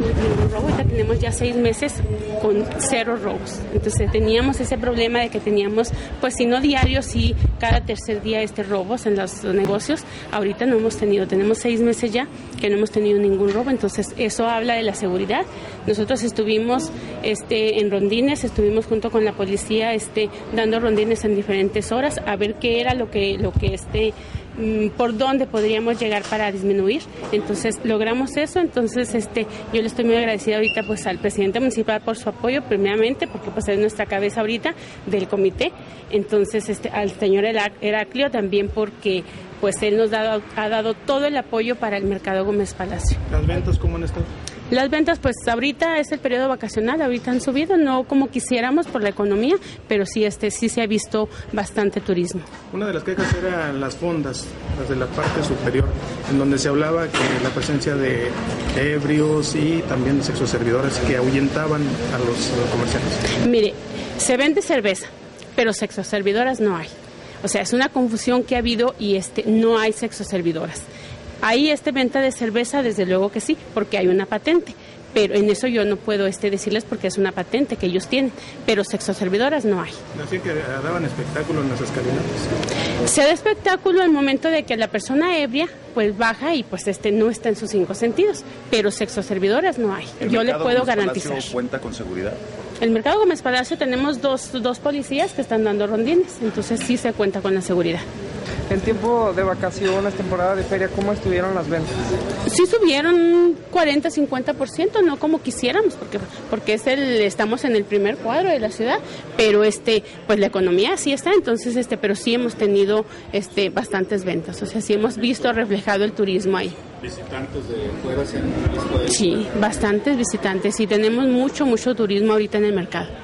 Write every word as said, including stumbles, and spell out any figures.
ningún robo. Ahorita tenemos ya seis meses con cero robos. Entonces teníamos ese problema de que teníamos, pues si no diarios, sí cada tercer día este robos en los negocios. Ahorita no hemos tenido, tenemos seis meses ya que no hemos tenido ningún robo. Entonces eso habla de la seguridad. Nosotros estuvimos este, en rondines, estuvimos junto con la policía este, dando rondines en diferentes horas a ver qué era lo que, lo que este, por dónde podríamos llegar para disminuir. Entonces logramos eso. Entonces este yo le estoy muy agradecida ahorita pues al presidente municipal por su apoyo primeramente, porque pues es nuestra cabeza ahorita del comité. Entonces este al señor Heraclio también porque pues él nos ha dado, ha dado todo el apoyo para el mercado Gómez Palacio. ¿Las ventas cómo han estado? Las ventas, pues ahorita es el periodo vacacional, ahorita han subido, no como quisiéramos por la economía, pero sí este sí se ha visto bastante turismo. Una de las quejas eran las fondas, las de la parte superior, en donde se hablaba que la presencia de ebrios y también de sexoservidores que ahuyentaban a los, a los comerciantes. Mire, se vende cerveza, pero sexoservidoras no hay. O sea, es una confusión que ha habido y este no hay sexoservidoras. Hay este venta de cerveza, desde luego que sí, porque hay una patente, pero en eso yo no puedo este decirles porque es una patente que ellos tienen, pero sexoservidoras no hay. Así que daban espectáculo en las escalinatas. Se da espectáculo al momento de que la persona ebria pues baja y pues este no está en sus cinco sentidos, pero sexoservidoras no hay. Yo le puedo garantizar. ¿El mercado cuenta con seguridad? El mercado Gómez Palacio tenemos dos, dos policías que están dando rondines, entonces sí se cuenta con la seguridad. En tiempo de vacaciones, temporada de feria, ¿cómo estuvieron las ventas? Sí subieron cuarenta, cincuenta por ciento, no como quisiéramos, porque porque es el estamos en el primer cuadro de la ciudad, pero este pues la economía sí está, entonces este pero sí hemos tenido este bastantes ventas, o sea, sí hemos visto reflejado el turismo ahí. ¿Visitantes de fuera se han visto? Sí, bastantes visitantes, y tenemos mucho, mucho turismo ahorita en el mercado.